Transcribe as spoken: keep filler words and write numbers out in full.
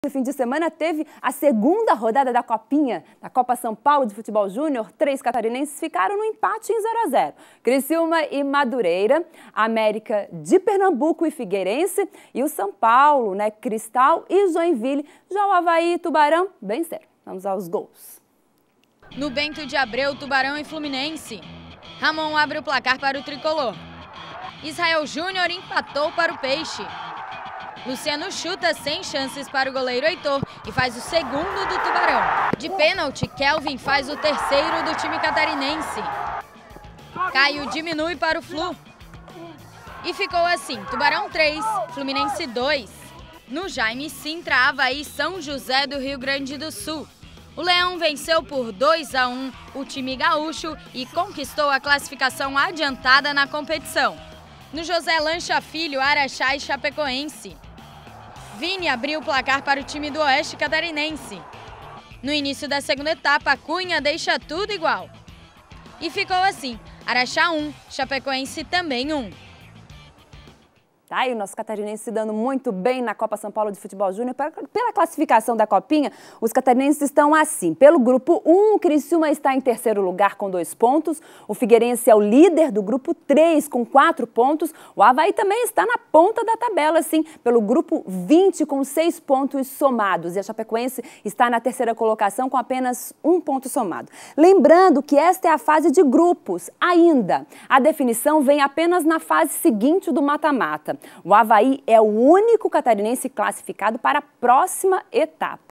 No fim de semana teve a segunda rodada da Copinha, da Copa São Paulo de Futebol Júnior. Três catarinenses ficaram no empate em zero a zero. Criciúma e Madureira, América de Pernambuco e Figueirense e o São Paulo, né, Cristal e Joinville. Já o Avaí e Tubarão, bem sério. Vamos aos gols. No Bento de Abreu, Tubarão e Fluminense. Ramon abre o placar para o tricolor. Israel Júnior empatou para o Peixe. Luciano chuta sem chances para o goleiro Heitor e faz o segundo do Tubarão. De pênalti, Kelvin faz o terceiro do time catarinense. Caio diminui para o Flu. E ficou assim, Tubarão três, Fluminense dois. No Jaime Sintra, Avaí e São José do Rio Grande do Sul. O Leão venceu por dois a um o time gaúcho e conquistou a classificação adiantada na competição. No José Lancha Filho, Araxá e Chapecoense. Vini abriu o placar para o time do Oeste Catarinense. No início da segunda etapa, Cunha deixa tudo igual. E ficou assim, Araxá um, Chapecoense também um. Tá aí o nosso catarinense se dando muito bem na Copa São Paulo de Futebol Júnior. Pela classificação da Copinha, os catarinenses estão assim. Pelo grupo um, o Criciúma está em terceiro lugar com dois pontos. O Figueirense é o líder do grupo três com quatro pontos. O Avaí também está na ponta da tabela, assim, pelo grupo vinte com seis pontos somados. E a Chapecoense está na terceira colocação com apenas um ponto somado. Lembrando que esta é a fase de grupos ainda. A definição vem apenas na fase seguinte do mata-mata. O Avaí é o único catarinense classificado para a próxima etapa.